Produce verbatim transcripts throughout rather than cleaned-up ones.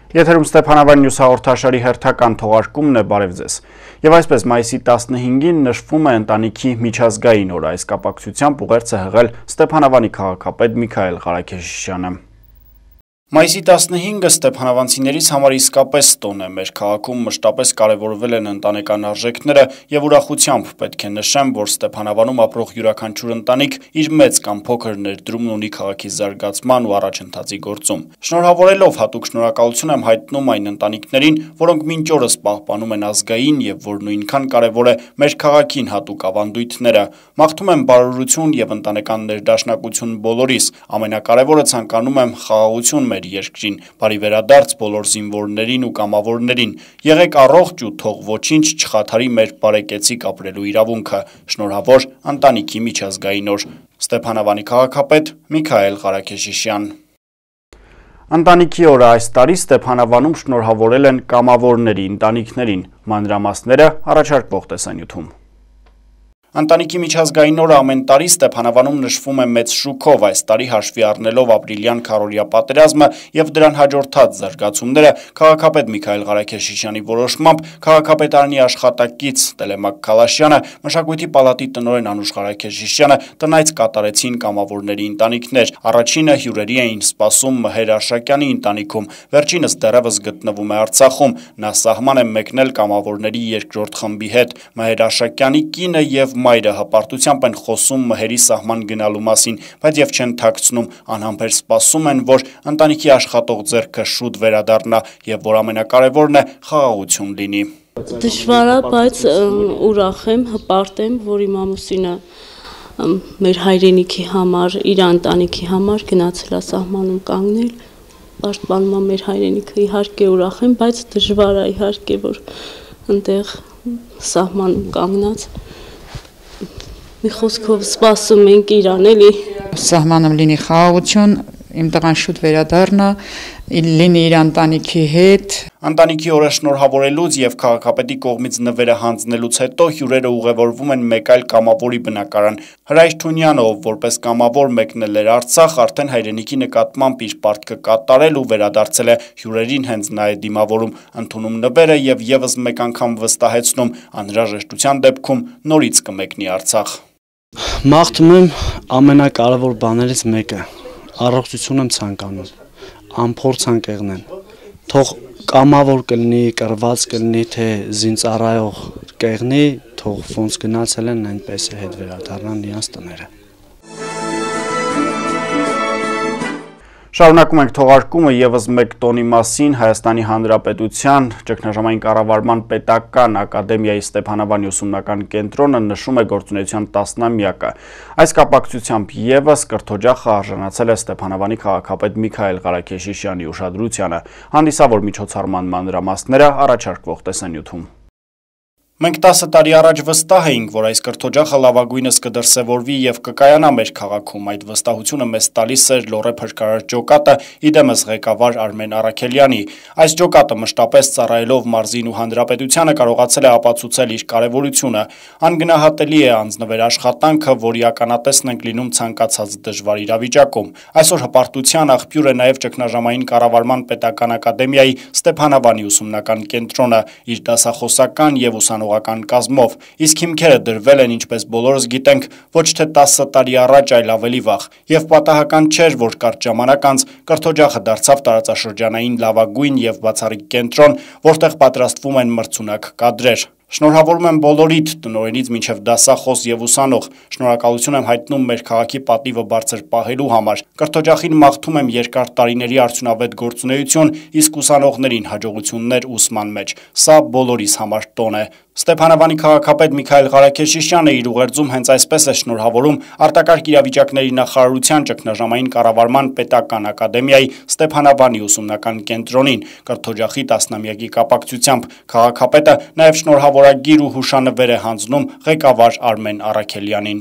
Եթերում Ստեփանավան Նյուս հաղորդաշարի հերթական թողարկումն է, բարև ձեզ։ Եվ այսպես մայիսի տասնհինգին նշվում է ընտանիքի միջազգային օր, այս կապակցությամբ ուղերձ է հղել Ստեփանավանի քաղաքապետ Միքայել Ղարաքեշիշյանը։ Մայիսի տասնհինգը ստեփանավանցիներից համար իսկապես տոն է, մեր քաղաքում մշտապես կարևորվել են ընտանեկան արժեքները եւ ուրախությամբ պետք է նշեմ, որ Ստեփանավանում ապրող յուրաքանչյուր ընտանիք իր մեծ կամ փոքր ներդրումն ունի քաղաքի զարգացման ու առաջընթացի գործում։ Շնորհավորելով հատուկ շնորհակալություն եմ հայտնում այն ընտանիքներին, որոնք մինչ օրս պահպանում են ազգային եւ որ նույնքան կարևոր է մեր քաղաքին հատուկ ավանդույթները։ Մաղթում եմ բարօրություն եւ ընտանեկան ներդաշնակություն բոլորիս, ամենակարևորը ցանկանում եմ խաղաղություն երկրին, բարի վերադարձ բոլոր զինվորներին ու կամավորներին, եղեք առողջ ու թող ոչինչ չխաթարի մեր բարեկեցիկ ապրելու իրավունքը, շնորհավոր ընտանիքի միջազգային օր, Ստեփանավանի քաղաքապետ Միքայել Ղարաքեշիշյան։ Ընտանիքի օրը այս տարի Ստեփանավանում շնորհավորել են կամավորների ընտանիքներին, մանրամասները առաջարկվող տեսանյութում։ Ընտանիքի միջազգային օրը ամեն տարի Ստեփանավանում նշվում է մեծ շուքով, այս տարի հաշվի առնելով ապրիլյան քառօրյա պատերազմը եւ դրան հաջորդած զարգացումները, քաղաքապետ Միքայել Ղարաքեշիշյանի որոշմամբ քաղաքապետարանի աշխատակից Տելեմակ Քալաշյանը, մշակույթի պալատի տնօրեն Անուշ Ղարաքեշիշյանը տնայց կատարեցին կամավորների ընտանիքներ։ Առաջինը հյուրերի էին սպասում Մհեր Արշակյանի ընտանիքում, վերջինս դեռևս գտնվում է Արցախում, նա սահման է մեկնել կամավորների երկրորդ խմբի հետ։ Մհեր Արշակյանի կինը եւ մայրը հպարտությամբ են խոսում Մհերի սահման գնալու մասին, բայց եւ չեն թաքցնում, անհամբեր սպասում են, որ ընտանիքի աշխատող ձեռքը շուտ վերադառնա եւ որ ամենակարևորն է խաղաղություն լինի։ Դժվար է, բայց ուրախ եմ, հպարտ եմ, որ իմ ամուսինը մեր հայրենիքի համար, իր ընտանիքի համար գնացել է սահմանում կանգնել, պաշտպանում է մեր հայրենիքը, իհարկե ուրախ եմ, բայց դժվար է իհարկե, որ այնտեղ սահմանում կանգնած մի խոսքով սպասում ենք իրան, էլի։ Սահմանում լինի խաղաղություն, իմ տղան շուտ վերադառնա, լինի իր ընտանիքի հետ։ Ընտանիքի օրը շնորհավորելուց եւ քաղաքապետի կողմից նվերը հանձնելուց հետո հյուրերը ուղևորվում են մեկ այլ կամավորի բնակարան։ Հրայր Թունյանը, ով որպես կամավոր մեկնել էր Արցախ, արդեն հայրենիքի նկատմամբ իր պարտքը կատարել ու վերադարձել է, հյուրերին հենց նա է դիմավորում, ընդունում նվերը եւ եւս մեկ անգամ վստահեցնում, անհրաժեշտության դեպքում նորից կմեկնի Արցախ։ Մաղթում եմ ամենակարևոր բաներից մեկը, առողջություն եմ ցանկանում, անփորձ անկեղնեն, թող կամավոր կլինի, կրված կլինի, թե զինծառայող կեղնի, թող ոնց գնացել են, այնպես է հետ վերադառնան իրենց տները։ Շարունակում ենք թողարկումը եւս մեկ տոնի մասին Հայաստանի Հանրապետության ճգնաժամային կառավարման պետական ակադեմիայի Ստեփանավանի ուսումնական կենտրոնը նշում է գործունեության տասնամյակը։ Այս կապակցությամբ եւս կրթօջախը արժանացել է Ստեփանավանի քաղաքապետ Միքայել Ղարաքեշիշյանի ուշադրությանը։ Հանդիսավոր միջոցառման մանրամասները առաջարկվող տեսանյութում։ Մենք տասը տարի առաջ վստահ էինք, որ այս կրթօջախը լավագույնս կդրսևորվի եւ կկայանա մեր քաղաքում։ Այդ վստահությունը մեզ տալիս էր Լոռե փրկարար ջոկատը, իդեմս ղեկավար Արմեն Առաքելյանի։ Այս ջոկատը մշտապես ծառայելով մարզին ու հանրապետությանը կարողացել է ապացուցել իր կարևորությունը։ Անգնահատելի է անձնվեր աշխատանքը, որի ականատեսն ենք լինում ցանկացած դժվար իրավիճակում։ Այսօր հպարտության աղբյուր է նաեւ ճգնաժամային կառավարման պետական ակադեմիայի Ստեփանավանի ուսումնական կենտրոնը, իր դասախոսական եւ ուսանողական կազմով, իսկ հիմքերը դրվել են, ինչպես բոլորս գիտենք, ոչ թե տասը տարի առաջ, այլ ավելի վաղ, եւ պատահական չէր, որ կարճ ժամանակ անց կրթօջախը դարձավ տարածաշրջանային լավագույն եւ բացառիկ կենտրոն, որտեղ պատրաստվում են մրցունակ կադրեր։ Շնորհավորում եմ բոլորիդ, տնօրենից մինչև դասախոս եւ ուսանող, շնորհակալություն եմ հայտնում մեր քաղաքի պատիվը բարձր պահելու համար։ Կրթօջախին մաղթում եմ երկար տարիների արդյունավետ գործունեություն, իսկ ուսանողներին հաջողություններ ուսման մեջ։ Սա բոլորիս համար տոն է։ Ստեփանավանի քաղաքապետ Միքայել Ղարաքեշիշյանը իր ուղերձում հենց այսպես է շնորհավորում արտակարգ իրավիճակների նախարարության ճգնաժամային կառավարման պետական ակադեմիայի Ստեփանավանի ուսումնական կենտրոնին կրթօջախի տասնամյակի կապակցությամբ։ Քաղաքապետը նաև շնորհավորագիր ու հուշանվեր է հանձնում ղեկավար Արմեն Առաքելյանին։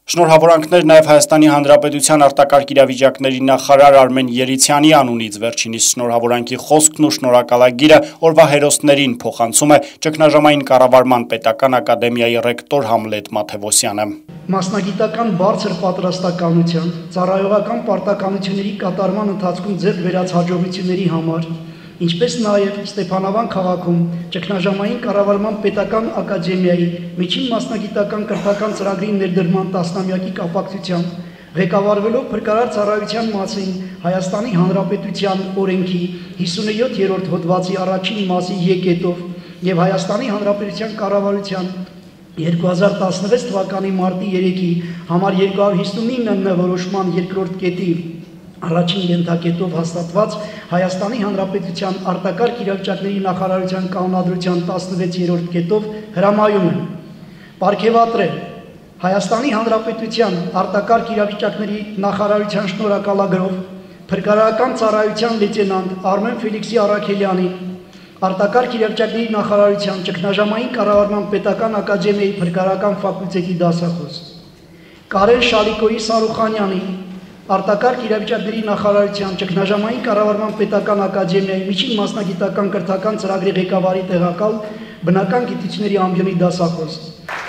Շնորհավորանքներ նաև Հայաստանի Հանրապետության արտակարգ իրավիճակների նախարար Արմեն Երիցյանի անունից վերջինիս շնորհավորանքի խոսքն ու շնորհակալագիրը օրվա հերոսներին փոխանցում է ճգնաժամային կառավարման պետական ակադեմիայի ռեկտոր Համլետ Մաթևոսյանը։ Մասնագիտական բարձր պատրաստականության, ծառայողական պարտականությունների կատարման ընթացքում ձեռք բերած հաջողությունների համար, ինչպես նաև Ստեփանավան քաղաքում ճգնաժամային կառավարման պետական ակադեմիայի միջին մասնագիտական կրթական ծրագրի ներդրման տասնամյակի կապակցությամբ ղեկավարվելով փրկարար ծառայության մասին Հայաստանի Հանրապետության օրենքի հիսունյոթերորդ հոդվածի առաջին մասի եկետով եւ Հայաստանի Հանրապետության կառավարության երկու հազար տասնվեց թվականի մարտի երեքի համար երկու հարյուր հիսունինը Ն որոշման երկրորդ կետի առաջին ենթակետով հաստատված Հայաստանի Հանրապետության արտակարգ իրավիճակների նախարարության կանոնադրության տասնվեցերորդ կետով հրամայում է պարգևատրել Հայաստանի Հանրապետության արտակարգ իրավիճակների նախարարության շնորհակալագրով փրկարարական ծառայության լեյտենանտ Արմեն Ֆելիքսի Առաքելյանին, արտակարգ իրավիճակների նախարարության ճգնաժամային կառավարման պետական ակադեմիայի փրկարարական ֆակուլտետի դասախոս, Կարեն Շալիկոյի Սարուխանյանին, արտակարգ իրավիճակների նախարարության ճգնաժամային կառավարման պետական ակադեմիայի միջին մասնագիտական կրթական ծրագրի ղեկավարի տեղակալ բնական գիտությունների ամբիոնի դասախոս։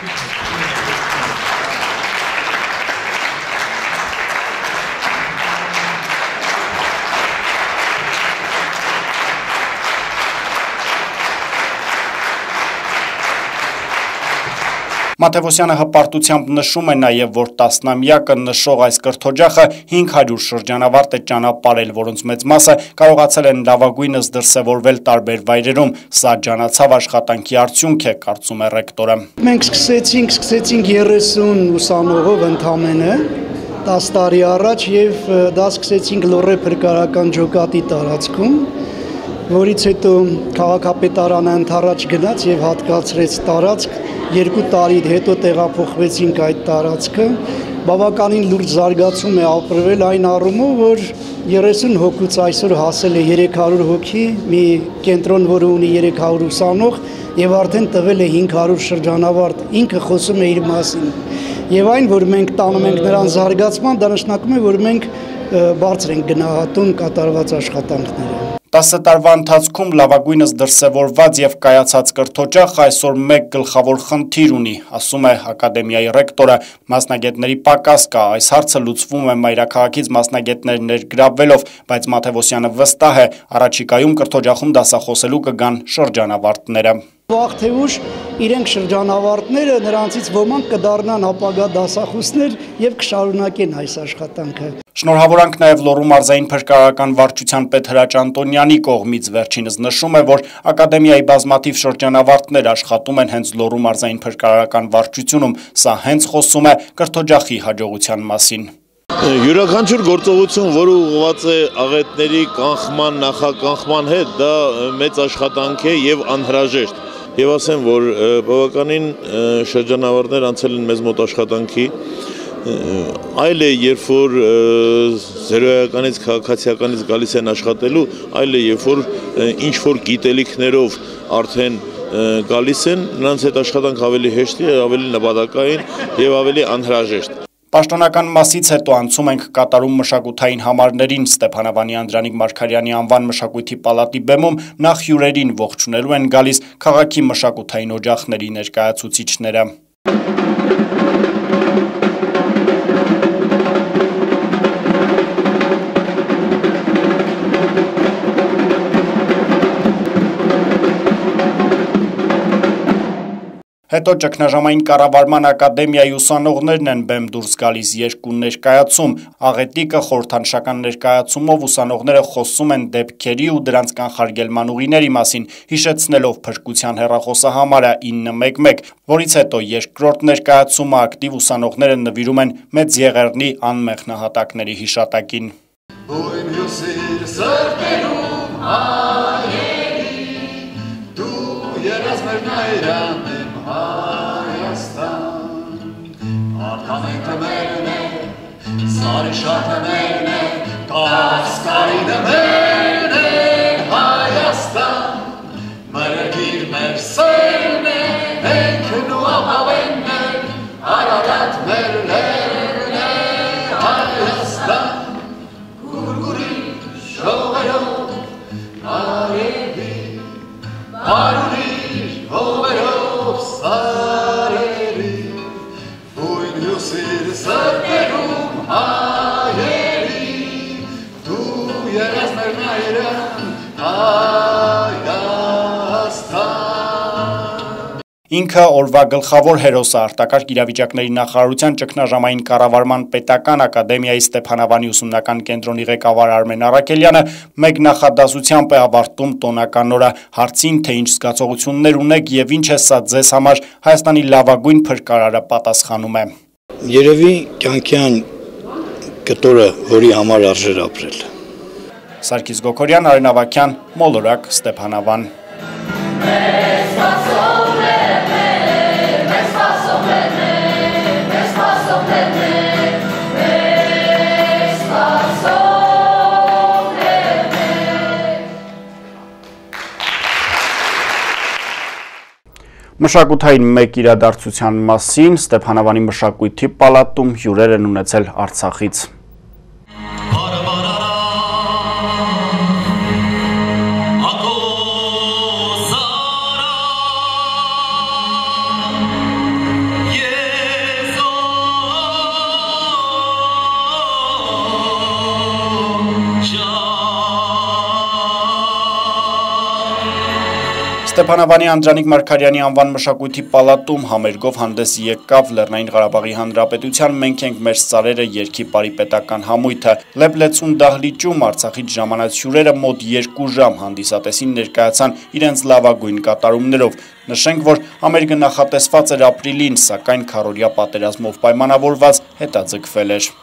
Մաթևոսյանը հպարտությամբ նշում է նաև, որ տասնամյակը նշող այս կրթօջախը հինգ հարյուր շրջանավարտ է ճանապարհել, որոնց մեծ մասը կարողացել են լավագույնս դրսևորվել տարբեր վայրերում։ Սա ջանացավ աշխատանքի արդյունք է, կարծում է ռեկտորը։ Մենք սկսեցինք, սկսեցինք երեսուն ուսանողով ընդամենը տասը տարի առաջ եւ դա սկսեցինք Լոռե փրկարարական ջոկատի տարածքում, որից հետո քաղաքապետարանը ընդառաջ գնաց եւ հատկացրեց տարածք, երկու տարի հետո տեղափոխվեցինք այդ տարածքը, բավականին լուրջ զարգացում է ապրվել այն առումով, որ երեսուն հոգուց այսօր հասել է երեք հարյուր հոգի, մի կենտրոն, որը ունի երեք հարյուր ուսանող եւ արդեն տվել է հինգ հարյուր շրջանավարտ, ինքը խոսում է իր մասին։ Եվ այն, որ մենք տանում ենք նրան զարգացման, դա նշանակում է, որ մենք բարձր ենք գնահատում կատարված աշխատանքները։ տասը տարվա ընթացքում լավագույնս դրսևորված եւ կայացած կրթօջախը այսօր մեկ գլխավոր խնդիր ունի, ասում է ակադեմիայի ռեկտորը, մասնագետների պակաս կա, այս հարցը լուծվում է մայրաքաղաքից մասնագետներ ներգրավվելով, բայց Մաթևոսյանը վստահ է, առաջիկայում կրթօջախում դասախոսելու կգան շրջանավարտները։ Վաղ թե ուշ իրենք շրջանավարտները նրանցից ոմանք կդառնան ապագա դասախոսներ եւ կշարունակեն այս աշխատանքը։ Շնորհավորանք նաև Լոռու մարզային փրկարարական վարչության պետ Հրաչ Անտոնյանի կողմից վերջինս նշում է, որ ակադեմիայի բազմաթիվ շրջանավարտներ աշխատում են հենց Լոռու մարզային փրկարարական վարչությունում, սա հենց խոսում է կրթօջախի հաջողության մասին։ Յուրաքանչյուր գործողություն, որը ուղղված է աղետների կանխման, նախականխման հետ, դա մեծ աշխատանք է եւ անհրաժեշտ։ Եվ ասեմ, որ բավականին շրջանավարտներ անցել են մեզ մոտ աշխատանքի, այլ է, երբ որ զերոյականից, քաղաքացիականից գալիս են աշխատելու, այլ է, երբ որ ինչ-որ գիտելիքներով արդեն գալիս են, նրանց հետ աշխատանք ավելի հեշտ է, ավելի նպատակային եւ ավելի անհրաժեշտ։ Պաշտոնական մասից հետո անցում ենք կատարում մշակութային համարներին Ստեփանավանի Անդրանիկ Մարգարյանի անվան մշակույթի պալատի բեմում նախ հյուրերին ողջունելու են գալիս քաղաքի մշակութային օջախների ներկայացուցիչները։ Հետո ճգնաժամային կառավարման ակադեմիայի ուսանողներն են բեմ դուրս գալիս երկու ներկայացում, աղետիկը խորհրդանշական ներկայացումով ուսանողները խոսում են դեպքերի ու դրանց կանխարգելման ուղիների մասին, հիշեցնելով փրկության հեռախոսահամարը ինը մեկ մեկ, որից հետո երկրորդ ներկայացումը ակտիվ ուսանողները նվիրում են Մեծ Եղեռնի անմեղ նահատակների հիշատակին։ Արքամենքը մերն է, սարի շարքը մերն է, կասկարինը մերն է, Հայաստան, մրգիր մեր սերն է, հենքն ու ապավենն է, Արարատ մեր լերն Ինքը օրվա գլխավոր հերոսը արտակարգ իրավիճակների նախարարության ճգնաժամային կառավարման պետական ակադեմիայի Ստեփանավանի ուսումնական կենտրոնի ղեկավար Արմեն Առաքելյանը մեկ նախադասությամբ է ավարտում տոնական օրը, հարցին, թե ինչ զգացողություններ ունեք եւ ինչ է սա ձեզ համար Հայաստանի լավագույն փրկարարը պատասխանում է. Երևի կյանքի այն կտորը, որի համար արժեր ապրել։ Սարգիս Գոքորյան, Արեն Ավագյան, Մոլորակ, Ստեփանավան։ Մշակութային մեկ իրադարձության մասին Ստեփանավանի մշակույթի պալատում հյուրեր են ունեցել Արցախից։ Ստեփանավանի Անդրանիկ Մարգարյանի անվան մշակույթի պալատում համերգով հանդես եկավ Լեռնային Ղարաբաղի Հանրապետության «Մենք ենք մեր սարերը» երգի պարի պետական համույթը։ Լեբլեցուն դահլիճում Արցախից ժամանած հյուրերը մոտ երկու ժամ հանդիսատեսին ներկայացան իրենց լավագույն կատարումներով։ Նշենք, որ համերգը նախատեսված էր ապրիլին, սակայն քառօրյա պատերազմով պայմանավորված հետաձգվել էր։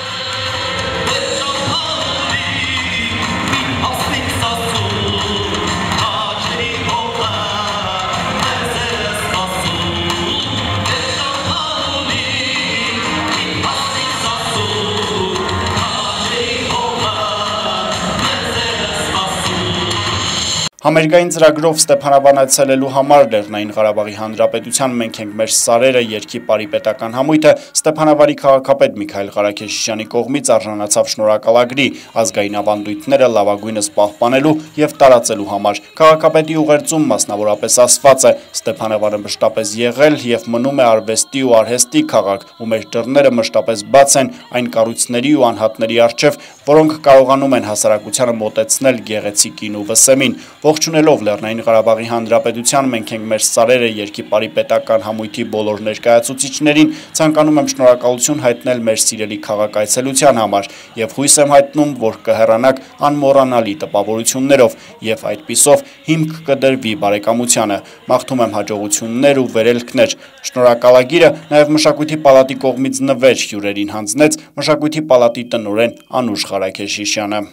Համերգային ծրագրով Ստեփանավան այցելելու համար Լեռնային Ղարաբաղի Հանրապետության «Մենք ենք մեր սարերը» երգի պարի պետական համույթը Ստեփանավանի քաղաքապետ Միքայել Ղարաքեշիշյանի կողմից արժանացավ շնորհակալագրի ազգային ավանդույթները լավագույնս պահպանելու եւ տարածելու համար։ Քաղաքապետի ուղերձում մասնավորապես ասված է. Ստեփանավանը մշտապես եղել եւ մնում է արվեստի ու արհեստի քաղաք, ու մեր դռները մշտապես բաց են այն կառույցների ու անհատների առջև, որոնք կարողանում են հասարակությանը մոտեցնել գեղեցիկին ու վսեմին։ Ողջունելով Լեռնային Ղարաբաղի Հանրապետության «Մենք ենք մեր սարերը» երգի պարի պետական համույթի բոլոր ներկայացուցիչներին ցանկանում եմ շնորհակալություն հայտնել մեր սիրելի քաղաք այցելության համար եւ հույս եմ հայտնում, որ կհեռանաք անմոռանալի տպավորություններով եւ այդպիսով հիմք կդրվի բարեկամությանը։ Մաղթում եմ հաջողություններ ու վերելքներ։ Շնորհակալագիրը նաեւ մշակույթի պալատի կողմից նվեր հյուրերին հանձնեց մշակույթի պալատի տնօրեն Անուշ Ղարաքեշիշյանը։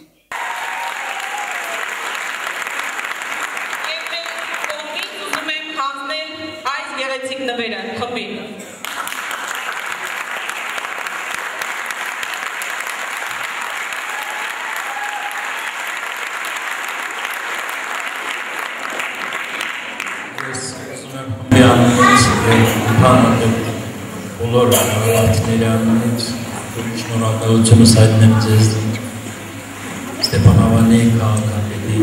Բոլոր հավատքների անունից շնորհակալությունս հայտնեմ ձեզ Ստեփանավանի քաղաքապետի,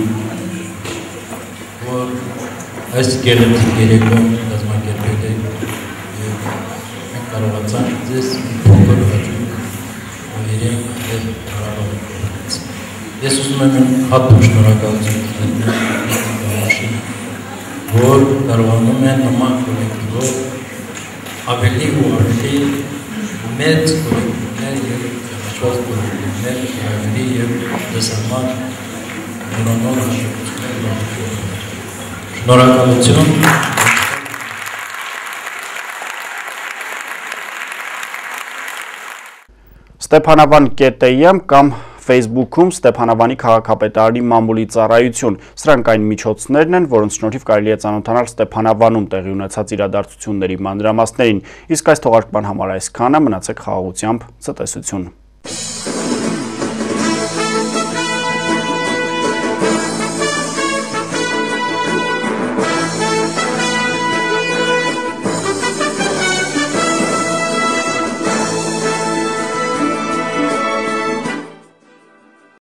որ այս գեղեցիկ երեկոն կազմակերպել է եւ մենք կարողացանք ձեզ փոքր հաջող վերենք եւ հարավարել։ Ես ուզում եմ հատուկ շնորհակալություն հայտնել, որ կարողանում են նման կոլեկտիվով ավելի ու ավելի մեծ կոլեկտիվներ եւ ճաշված կոլեկտիվներ ավելի եւ դասական նորանոր հաշվություններ։ Շնորհակալություն։ Ստեփանավան կետ էմ կամ Facebook-ում Ստեփանավանի քաղաքապետարանի մամուլի ծառայություն։ Սրանք այն միջոցներն են, որոնց շնորհիվ կարելի է ծանոթանալ Ստեփանավանում տեղի ունեցած իրադարձությունների մանրամասներին։ Իսկ այս թողարկման համար այսքանը, մնացեք խաղաղությամբ, ցտեսություն։